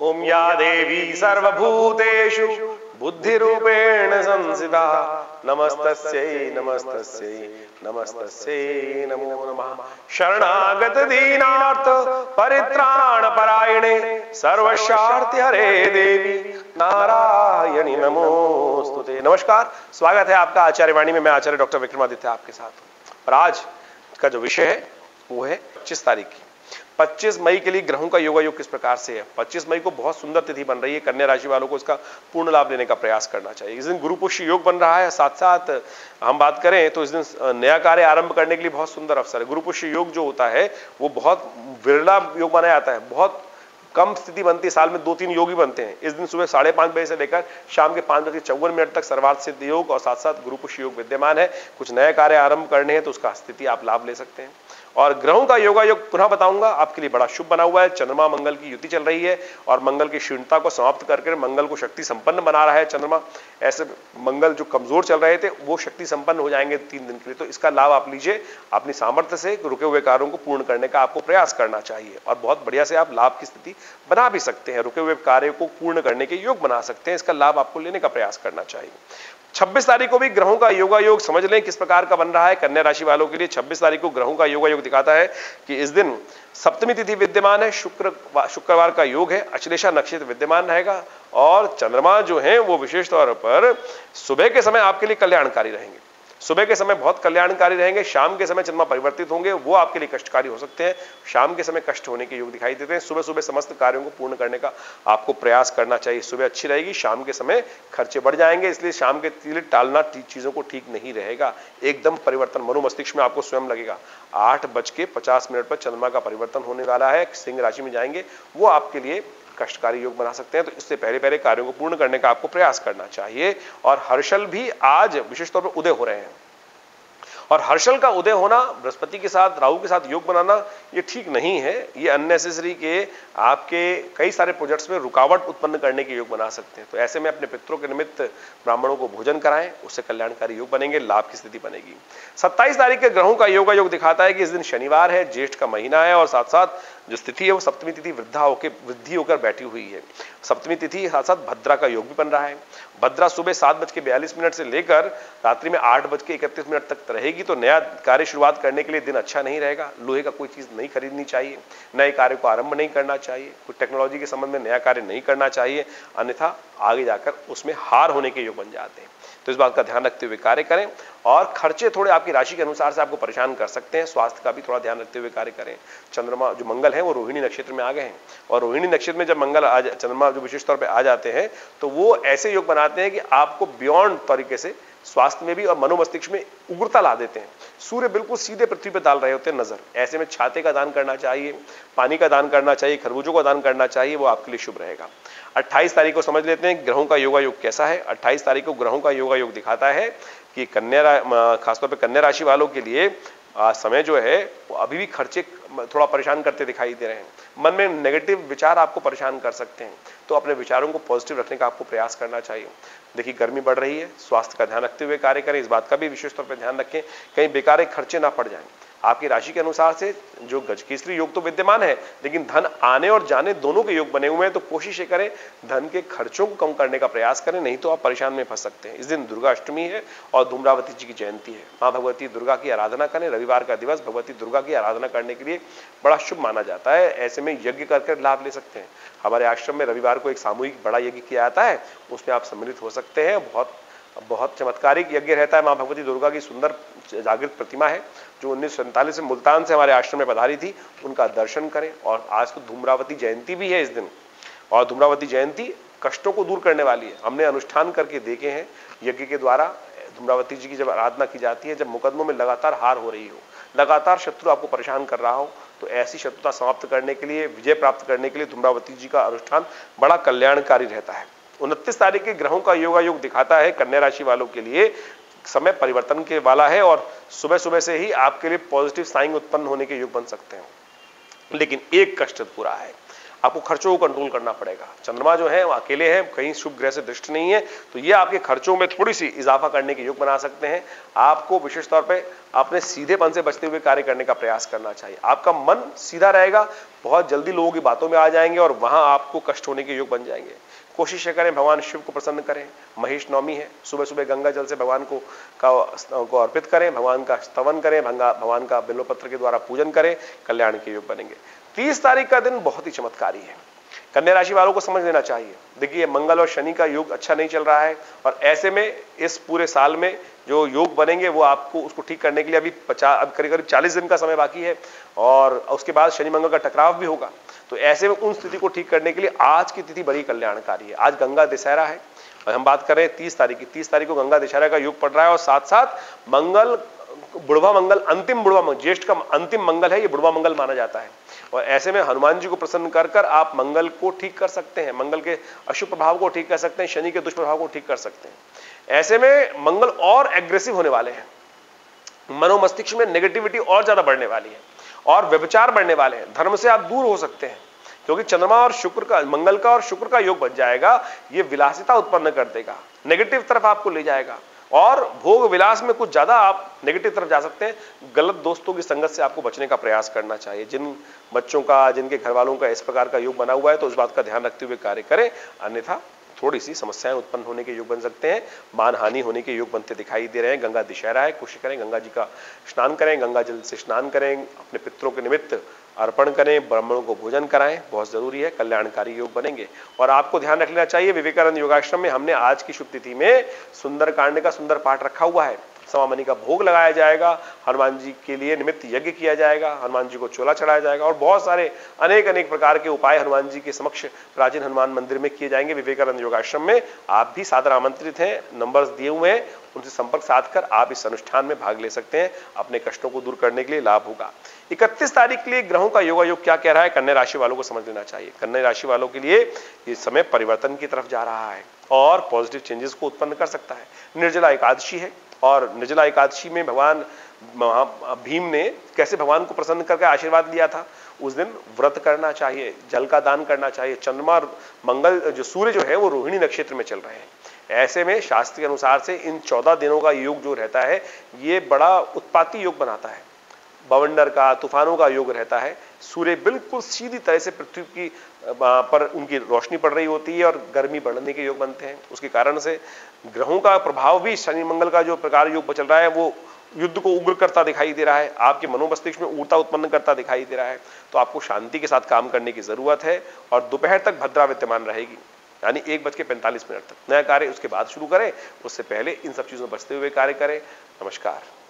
ओम या देवी सर्वभूतेषु बुद्धिरूपेण संस्थिता नमस्तस्यै नमस्तस्यै नमस्तस्यै नमो नमः। शरणागत दीनार्थ परित्राण परायणे सर्वशार्थ हरे देवी नारायणी नमोस्तुते। नमस्कार, स्वागत है आपका आचार्य वाणी में। मैं आचार्य डॉक्टर विक्रमादित्य आपके साथ हूं। और आज का जो विषय है वो है 25 तारीख की। 25 मई के लिए ग्रहों का योगायोग किस प्रकार से है। 25 मई को बहुत सुंदर तिथि बन रही है। कन्या राशि वालों को इसका पूर्ण लाभ लेने का प्रयास करना चाहिए। इस दिन गुरु पुष्य योग बन रहा है। साथ साथ हम बात करें तो इस दिन नया कार्य आरंभ करने के लिए बहुत सुंदर अवसर है। गुरु पुष्य योग जो होता है वो बहुत विरला योग माना जाता है। बहुत कम स्थिति बनती है, साल में 2-3 योग ही बनते हैं। इस दिन सुबह 5:30 बजे से लेकर शाम के 5:54 तक सर्वार्थ सिद्ध योग और साथ साथ गुरु पुष्य योग विद्यमान है। कुछ नए कार्य आरंभ करने हैं तो उसका स्थिति आप लाभ ले सकते हैं। और ग्रहों का योगायोग पुनः बताऊंगा, आपके लिए बड़ा शुभ बना हुआ है। चंद्रमा मंगल की युति चल रही है और मंगल की क्षीणता को समाप्त करके मंगल को शक्ति संपन्न बना रहा है चंद्रमा। ऐसे मंगल जो कमजोर चल रहे थे वो शक्ति संपन्न हो जाएंगे 3 दिन के लिए। तो इसका लाभ आप लीजिए। अपनी सामर्थ्य से रुके हुए कार्यों को पूर्ण करने का आपको प्रयास करना चाहिए और बहुत बढ़िया से आप लाभ की स्थिति बना भी सकते हैं। रुके हुए कार्य को पूर्ण करने के योग बना सकते हैं। इसका लाभ आपको लेने का प्रयास करना चाहिए। 26 तारीख को भी ग्रहों का योगायोग समझ लें किस प्रकार का बन रहा है। कन्या राशि वालों के लिए 26 तारीख को ग्रहों का योगायोग दिखाता है कि इस दिन सप्तमी तिथि विद्यमान है। शुक्रवार का योग है। अश्लेषा नक्षत्र विद्यमान रहेगा और चंद्रमा जो है वो विशेष तौर पर सुबह के समय आपके लिए कल्याणकारी रहेंगे। सुबह के समय बहुत कल्याणकारी रहेंगे। शाम के समय चंद्रमा परिवर्तित होंगे, वो आपके लिए कष्टकारी हो सकते हैं। शाम के समय कष्ट होने के योग दिखाई देते हैं। सुबह सुबह समस्त कार्यों को पूर्ण करने का आपको प्रयास करना चाहिए। सुबह अच्छी रहेगी, शाम के समय खर्चे बढ़ जाएंगे, इसलिए शाम के लिए टालना चीजों को ठीक नहीं रहेगा। एकदम परिवर्तन मनोमस्तिष्क में आपको स्वयं लगेगा। 8:50 पर चंद्रमा का परिवर्तन होने वाला है, सिंह राशि में जाएंगे, वो आपके लिए कष्टकारी योग बना सकते हैं। तो इससे पहले पहले कार्यों को पूर्ण करने का आपको प्रयास करना चाहिए। और हर्षल भी आज विशेष तौर पर उदय हो रहे हैं और हर्षल का उदय होना, बृहस्पति के साथ राहु के साथ योग बनाना, ये ठीक नहीं है। ये अननेसेसरी के आपके कई सारे प्रोजेक्ट्स में रुकावट उत्पन्न करने के योग बना सकते हैं। तो ऐसे में अपने पितरों के निमित्त ब्राह्मणों को भोजन कराएं, उससे कल्याणकारी योग बनेंगे, लाभ की स्थिति बनेगी। 27 तारीख के ग्रहों का योग दिखाता है कि इस दिन शनिवार है, ज्येष्ठ का महीना है और साथ साथ जो स्थिति है वो सप्तमी तिथि वृद्धि होकर बैठी हुई है। सप्तमी तिथि साथ साथ भद्रा का योग भी बन रहा है। भद्रा सुबह 7:42 से लेकर रात्रि में 8:31 तक रहेगी। तो नया कार्य शुरुआत करने के लिए दिन अच्छा नहीं रहेगा। लोहे का कोई चीज नहीं खरीदनी चाहिए, नए कार्य को आरंभ नहीं करना चाहिए, कोई टेक्नोलॉजी के संबंध में नया कार्य नहीं करना चाहिए, अन्यथा आगे जाकर उसमें हार होने के योग बन जाते हैं। तो इस बात का ध्यान रखते हुए कार्य करें। और खर्चे थोड़े आपकी राशि के अनुसार से आपको परेशान कर सकते हैं। स्वास्थ्य का भी थोड़ा ध्यान रखते हुए कार्य करें। चंद्रमा जो मंगल है वो रोहिणी नक्षत्र में आ गए हैं और रोहिणी नक्षत्र में जब मंगल चंद्रमा जो विशेष तौर पे आ जाते हैं तो वो ऐसे योग बनाते हैं कि आपको बियॉन्ड तरीके से स्वास्थ्य में भी और मनोमस्तिष्क में उग्रता ला देते हैं। सूर्य बिल्कुल सीधे पृथ्वी पर डाल रहे होते हैं नजर। ऐसे में छाते का दान करना चाहिए, पानी का दान करना चाहिए, खरबूजों का दान करना चाहिए, वो आपके लिए शुभ रहेगा। 28 तारीख को समझ लेते हैं ग्रहों का योगायोग कैसा है। 28 तारीख को ग्रहों का योगायोग दिखाता है कि खासतौर पर कन्या राशि वालों के लिए समय जो है वो अभी भी खर्चे थोड़ा परेशान करते दिखाई दे रहे हैं। मन में नेगेटिव विचार आपको परेशान कर सकते हैं, तो अपने विचारों को पॉजिटिव रखने का आपको प्रयास करना चाहिए। देखिए गर्मी बढ़ रही है, स्वास्थ्य का ध्यान रखते हुए कार्य करें। इस बात का भी विशेष तौर पर ध्यान रखें कहीं बेकार खर्चे ना पड़ जाएं। आपकी राशि के अनुसार से जो गजकेसरी योग तो विद्यमान है, लेकिन धन आने और जाने दोनों के योग बने हुए हैं। तो कोशिश ये करें धन के खर्चों को कम करने का प्रयास करें, नहीं तो आप परेशान में फंस सकते हैं। इस दिन दुर्गा अष्टमी है और धूम्रावती जी की जयंती है। मां भगवती दुर्गा की आराधना करें। रविवार का दिवस भगवती दुर्गा की आराधना करने के लिए बड़ा शुभ माना जाता है। ऐसे में यज्ञ करके लाभ ले सकते हैं। हमारे आश्रम में रविवार को एक सामूहिक बड़ा यज्ञ किया जाता है, उसमें आप सम्मिलित हो सकते हैं। बहुत चमत्कारिक यज्ञ रहता है। मां भगवती दुर्गा की सुंदर जागृत प्रतिमा है जो 1947 से मुल्तान से हमारे आश्रम में पधारी थी, उनका दर्शन करें। और आज तो धूम्रावती जयंती भी है इस दिन, और धूम्रावती जयंती कष्टों को दूर करने वाली है। हमने अनुष्ठान करके देखे हैं यज्ञ के द्वारा। धूम्रावती जी की जब आराधना की जाती है, जब मुकदमों में लगातार हार हो रही हो, लगातार शत्रु आपको परेशान कर रहा हो, तो ऐसी शत्रुता समाप्त करने के लिए, विजय प्राप्त करने के लिए धूम्रावती जी का अनुष्ठान बड़ा कल्याणकारी रहता है। 29 तारीख के ग्रहों का योगायोग दिखाता है कन्या राशि वालों के लिए समय परिवर्तन के वाला है और सुबह सुबह से ही आपके लिए पॉजिटिव साइन उत्पन्न होने के योग बन सकते हैं। लेकिन एक कष्ट पूरा है, आपको खर्चों को कंट्रोल करना पड़ेगा। चंद्रमा जो है वो अकेले हैं, कहीं शुभ ग्रह से दृष्टि नहीं है, तो ये आपके खर्चों में थोड़ी सी इजाफा करने के योग बना सकते हैं। आपको विशेष तौर पे अपने सीधेपन से बचते हुए कार्य करने का प्रयास करना चाहिए। आपका मन सीधा रहेगा, बहुत जल्दी लोगों की बातों में आ जाएंगे और वहां आपको कष्ट होने के योग बन जाएंगे। कोशिश करें भगवान शिव को प्रसन्न करें। महेश नवमी है, सुबह सुबह गंगा जल से भगवान को अर्पित करें, भगवान का स्तवन करें, भगवान का बिल्वपत्र के द्वारा पूजन करें, कल्याण के योग बनेंगे। 30 तारीख का दिन बहुत ही चमत्कारी है, कन्या राशि वालों को समझ लेना चाहिए। देखिए मंगल और शनि का योग अच्छा नहीं चल रहा है और ऐसे में इस पूरे साल में जो योग बनेंगे वो आपको उसको ठीक करने के लिए अभी करीब 40 दिन का समय बाकी है और उसके बाद शनि मंगल का टकराव भी होगा। तो ऐसे में उन स्थिति को ठीक करने के लिए आज की तिथि बड़ी कल्याणकारी है। आज गंगा दशहरा है और हम बात कर रहे हैं 30 तारीख की। 30 तारीख को गंगा दशहरा का योग पड़ रहा है और साथ साथ मंगल बुढ़वा मंगल, अंतिम बुढ़वा मंगल, ज्येष्ठ का अंतिम मंगल है, ये बुढ़वा मंगल माना जाता है। और ऐसे में हनुमान जी को प्रसन्न कर कर आप मंगल को ठीक कर सकते हैं, मंगल के अशुभ प्रभाव को ठीक कर सकते हैं, शनि के दुष्प्रभाव को ठीक कर सकते हैं। ऐसे में मंगल और एग्रेसिव होने वाले हैं, मनोमस्तिष्क में नेगेटिविटी और ज्यादा बढ़ने वाली है और व्यभिचार बढ़ने वाले हैं। धर्म से आप दूर हो सकते हैं क्योंकि चंद्रमा और शुक्र का, मंगल का और शुक्र का योग बन जाएगा। ये विलासिता उत्पन्न कर देगा, नेगेटिव तरफ आपको ले जाएगा और भोग विलास में कुछ ज्यादा आप नेगेटिव तरफ जा सकते हैं। गलत दोस्तों की संगत से आपको बचने का प्रयास करना चाहिए। जिन बच्चों का, जिनके घर वालों का इस प्रकार का योग बना हुआ है तो उस बात का ध्यान रखते हुए कार्य करें, अन्यथा थोड़ी सी समस्याएं उत्पन्न होने के योग बन सकते हैं, मानहानि होने के योग बनते दिखाई दे रहे हैं। गंगा दशहरा है, कोशिश करें गंगा जी का स्नान करें, गंगा जल से स्नान करें, अपने पितरों के निमित्त अर्पण करें, ब्राह्मणों को भोजन कराएं, बहुत जरूरी है, कल्याणकारी योग बनेंगे। और आपको ध्यान रख लेना चाहिए, विवेकानंद योगाश्रम में हमने आज की शुभ तिथि में सुंदरकांड का सुंदर पाठ रखा हुआ है। समामणि का भोग लगाया जाएगा, हनुमान जी के लिए निमित्त यज्ञ किया जाएगा, हनुमान जी को चोला चढ़ाया जाएगा और बहुत सारे अनेक प्रकार के उपाय हनुमान जी के समक्ष प्राचीन हनुमान मंदिर में किए जाएंगे विवेकानंद योगाश्रम में। आप भी सादर आमंत्रित हैं, नंबर्स दिए हुए हैं, उनसे संपर्क साधकर आप इस अनुष्ठान में भाग ले सकते हैं। अपने कष्टों को दूर करने के लिए लाभ होगा। 31 तारीख के लिए ग्रहों का योगायोग क्या कह रहा है, कन्या राशि वालों को समझ लेना चाहिए। कन्या राशि वालों के लिए ये समय परिवर्तन की तरफ जा रहा है और पॉजिटिव चेंजेस को उत्पन्न कर सकता है। निर्जला एकादशी है और निर्जला एकादशी में भगवान भीम ने कैसे भगवान को प्रसन्न करके आशीर्वाद लिया था। उस दिन व्रत करना चाहिए, जल का दान करना चाहिए। चंद्रमा मंगल जो सूर्य जो है वो रोहिणी नक्षत्र में चल रहे हैं। ऐसे में शास्त्र के अनुसार से इन 14 दिनों का योग जो रहता है ये बड़ा उत्पाती योग बनाता है, बवंडर का, तूफानों का योग रहता है। सूर्य बिल्कुल सीधी तरह से पृथ्वी की पर उनकी रोशनी पड़ रही होती है और गर्मी बढ़ने के योग बनते हैं। उसके कारण से ग्रहों का प्रभाव भी, शनि मंगल का जो प्रकार योग चल रहा है वो युद्ध को उग्र करता दिखाई दे रहा है, आपके मनोमस्तिष्क में ऊर्जा उत्पन्न करता दिखाई दे रहा है। तो आपको शांति के साथ काम करने की जरूरत है और दोपहर तक भद्रा विद्यमान रहेगी, यानी 1:45 तक। नया कार्य उसके बाद शुरू करें, उससे पहले इन सब चीजों में बचते हुए कार्य करें। नमस्कार।